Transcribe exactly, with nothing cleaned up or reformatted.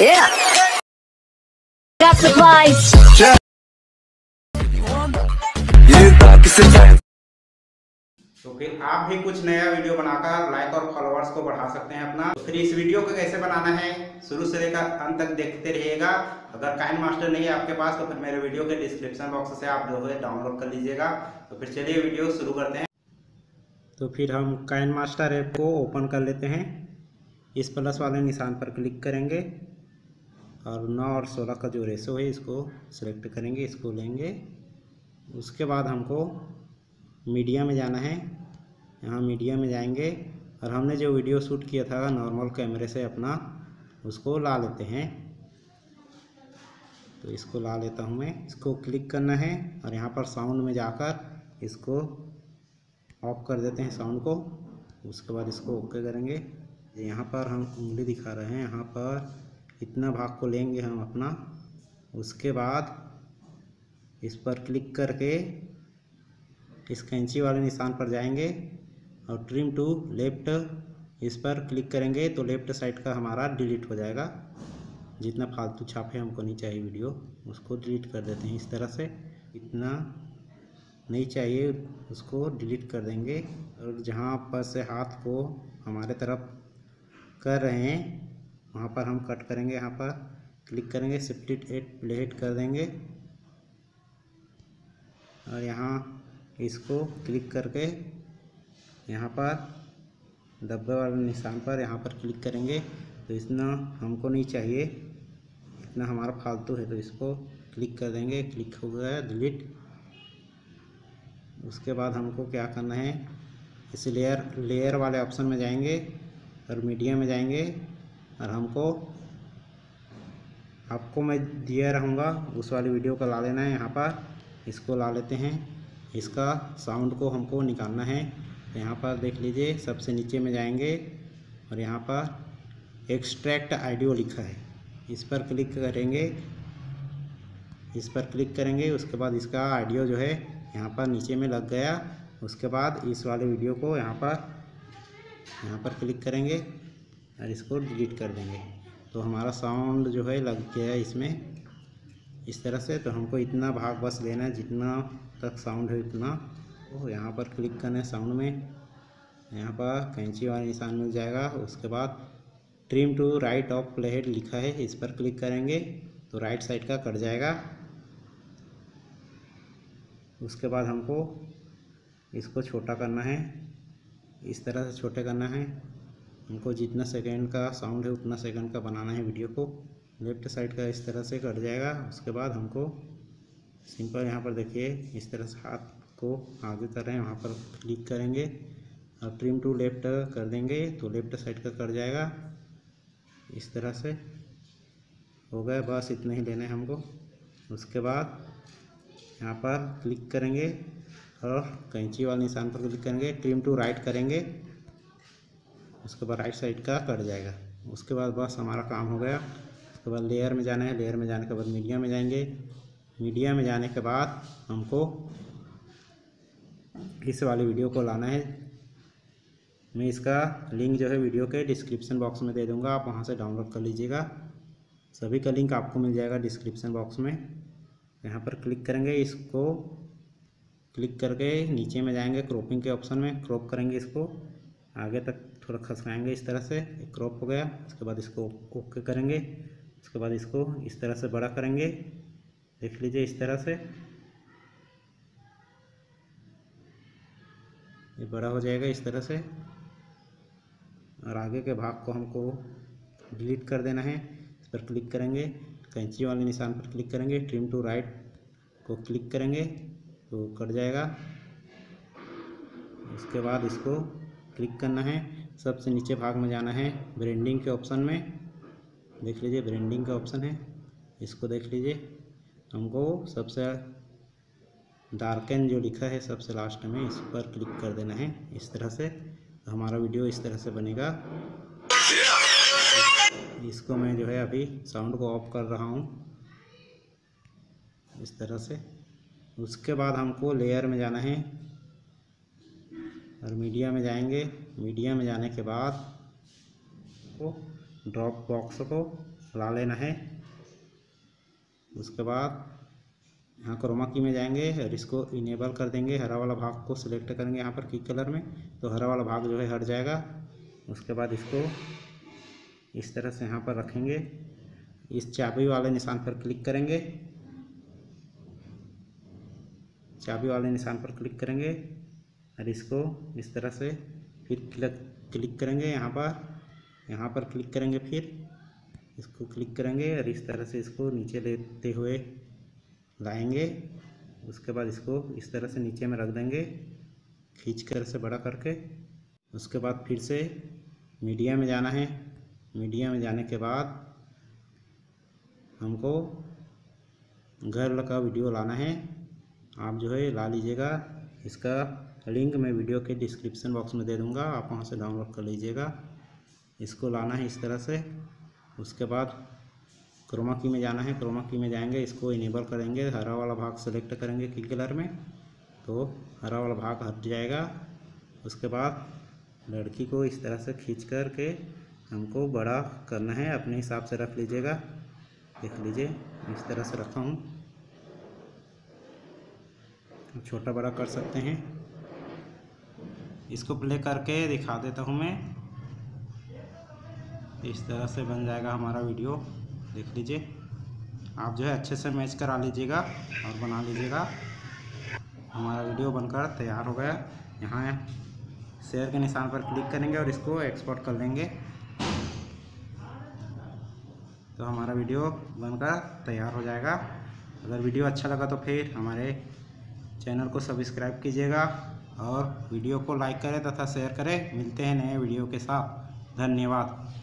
Yeah. Got supplies. तो फिर आप भी कुछ नया वीडियो बनाकर लाइक और फॉलोअर्स को बढ़ा सकते हैं अपना। तो फिर इस वीडियो को कैसे बनाना है शुरू से लेकर अंत तक देखते रहिएगा। अगर काइनमास्टर नहीं है आपके पास तो फिर मेरे वीडियो के डिस्क्रिप्शन बॉक्स से आप जो है डाउनलोड कर लीजिएगा। तो फिर चलिए वीडियो शुरू करते हैं। तो फिर हम काइनमास्टर ऐप को ओपन कर लेते हैं। इस प्लस वाले निशान पर क्लिक करेंगे और नौ और सोलह का जो रेशो है इसको सिलेक्ट करेंगे, इसको लेंगे। उसके बाद हमको मीडिया में जाना है। यहाँ मीडिया में जाएंगे और हमने जो वीडियो शूट किया था नॉर्मल कैमरे से अपना, उसको ला लेते हैं। तो इसको ला लेता हूँ मैं। इसको क्लिक करना है और यहाँ पर साउंड में जाकर इसको ऑफ कर देते हैं साउंड को। उसके बाद इसको ओके करेंगे। यहाँ पर हम उंगली दिखा रहे हैं, यहाँ पर इतना भाग को लेंगे हम अपना। उसके बाद इस पर क्लिक करके इस कैंची वाले निशान पर जाएंगे और ट्रिम टू लेफ्ट इस पर क्लिक करेंगे तो लेफ्ट साइड का हमारा डिलीट हो जाएगा। जितना फालतू छापे हमको नहीं चाहिए वीडियो, उसको डिलीट कर देते हैं इस तरह से। इतना नहीं चाहिए उसको डिलीट कर देंगे। और जहाँ पर से हाथ को हमारे तरफ कर रहे हैं वहाँ पर हम कट करेंगे। यहाँ पर क्लिक करेंगे, स्प्लिट एट प्लेट कर देंगे और यहाँ इसको क्लिक करके यहाँ पर डब्बे वाले निशान पर यहाँ पर क्लिक करेंगे। तो इतना हमको नहीं चाहिए, इतना हमारा फालतू है, तो इसको क्लिक कर देंगे। क्लिक हो गया डिलीट। उसके बाद हमको क्या करना है, इस लेयर लेयर वाले ऑप्शन में जाएंगे और मीडिया में जाएंगे और हमको आपको मैं दिया रहूँगा उस वाली वीडियो को ला लेना है। यहाँ पर इसको ला लेते हैं। इसका साउंड को हमको निकालना है। यहाँ पर देख लीजिए, सबसे नीचे में जाएंगे और यहाँ पर एक्सट्रैक्ट ऑडियो लिखा है, इस पर क्लिक करेंगे। इस पर क्लिक करेंगे उसके बाद इसका ऑडियो जो है यहाँ पर नीचे में लग गया। उसके बाद इस वाले वीडियो को यहाँ पर यहाँ पर क्लिक करेंगे और इसको डिलीट कर देंगे। तो हमारा साउंड जो है लग गया इसमें इस तरह से। तो हमको इतना भाग बस लेना है, जितना तक साउंड है इतना। तो यहाँ पर क्लिक करना है साउंड में, यहाँ पर कैंची वाला निशान मिल जाएगा। उसके बाद trim to right of playhead लिखा है, इस पर क्लिक करेंगे तो राइट साइड का कट जाएगा। उसके बाद हमको इसको छोटा करना है, इस तरह से छोटे करना है। हमको जितना सेकंड का साउंड है उतना सेकंड का बनाना है वीडियो को। लेफ्ट साइड का इस तरह से कट जाएगा। उसके बाद हमको सिंपल यहाँ पर देखिए इस तरह से हाथ को आगे कर रहे हैं, वहाँ पर क्लिक करेंगे और ट्रिम टू लेफ्ट कर देंगे तो लेफ्ट साइड का कट जाएगा। इस तरह से हो गया, बस इतना ही लेना है हमको। उसके बाद यहाँ पर क्लिक करेंगे और कैंची वाले निशान पर क्लिक करेंगे, ट्रिम टू राइट करेंगे। उसके बाद राइट साइड का कट जाएगा। उसके बाद बस हमारा काम हो गया। उसके बाद लेयर में जाना है, लेयर में जाने के बाद मीडिया में जाएंगे। मीडिया में जाने के बाद हमको इस वाली वीडियो को लाना है। मैं इसका लिंक जो है वीडियो के डिस्क्रिप्शन बॉक्स में दे दूंगा, आप वहां से डाउनलोड कर लीजिएगा। सभी का लिंक आपको मिल जाएगा डिस्क्रिप्शन बॉक्स में। यहाँ पर क्लिक करेंगे, इसको क्लिक करके नीचे में जाएंगे क्रॉपिंग के ऑप्शन में, क्रॉप करेंगे, इसको आगे तक थोड़ा खसकाएंगे इस तरह से, क्रॉप हो गया। उसके बाद इसको ओके करेंगे। उसके बाद इसको इस तरह से बड़ा करेंगे, देख लीजिए इस तरह से ये बड़ा हो जाएगा इस तरह से। और आगे के भाग को हमको डिलीट कर देना है। इस पर क्लिक करेंगे, कैंची वाले निशान पर क्लिक करेंगे, ट्रिम टू राइट को क्लिक करेंगे तो कट जाएगा। उसके बाद इसको क्लिक करना है, सबसे नीचे भाग में जाना है, ब्रांडिंग के ऑप्शन में देख लीजिए, ब्रांडिंग का ऑप्शन है, इसको देख लीजिए। हमको सबसे डार्कन जो लिखा है सबसे लास्ट में, इस पर क्लिक कर देना है इस तरह से। तो हमारा वीडियो इस तरह से बनेगा। इसको मैं जो है अभी साउंड को ऑफ कर रहा हूँ इस तरह से। उसके बाद हमको लेयर में जाना है और मीडिया में जाएंगे। मीडिया में जाने के बाद को ड्रॉप बॉक्स को ला लेना है। उसके बाद यहाँ क्रोमा की में जाएंगे और इसको इनेबल कर देंगे। हरा वाला भाग को सिलेक्ट करेंगे यहाँ पर की कलर में, तो हरा वाला भाग जो है हट जाएगा। उसके बाद इसको इस तरह से यहाँ पर रखेंगे। इस चाबी वाले निशान पर क्लिक करेंगे, चाबी वाले निशान पर क्लिक करेंगे और इसको इस तरह से फिर क्लिक क्लिक करेंगे। यहाँ पर यहाँ पर क्लिक करेंगे, फिर इसको क्लिक करेंगे और इस तरह से इसको नीचे लेते हुए लाएंगे। उसके बाद इसको इस तरह से नीचे में रख देंगे, खींच कर से बड़ा करके। उसके बाद फिर से मीडिया में जाना है। मीडिया में जाने के बाद हमको घर का वीडियो लाना है। आप जो है ला लीजिएगा। इसका लिंक मैं वीडियो के डिस्क्रिप्शन बॉक्स में दे दूंगा, आप वहां से डाउनलोड कर लीजिएगा। इसको लाना है इस तरह से। उसके बाद क्रोमा की में जाना है। क्रोमा की में जाएंगे, इसको इनेबल करेंगे, हरा वाला भाग सेलेक्ट करेंगे की कलर में, तो हरा वाला भाग हट जाएगा। उसके बाद लड़की को इस तरह से खींच कर के हमको बड़ा करना है, अपने हिसाब से रख लीजिएगा। देख लीजिए इस तरह से रखा हूँ, छोटा बड़ा कर सकते हैं। इसको प्ले करके दिखा देता हूँ मैं। इस तरह से बन जाएगा हमारा वीडियो। देख लीजिए, आप जो है अच्छे से मैच करा लीजिएगा और बना लीजिएगा। हमारा वीडियो बनकर तैयार हो गया। यहाँ शेयर के निशान पर क्लिक करेंगे और इसको एक्सपोर्ट कर लेंगे, तो हमारा वीडियो बनकर तैयार हो जाएगा। अगर वीडियो अच्छा लगा तो फिर हमारे चैनल को सब्सक्राइब कीजिएगा और वीडियो को लाइक करें तथा शेयर करें। मिलते हैं नए वीडियो के साथ। धन्यवाद।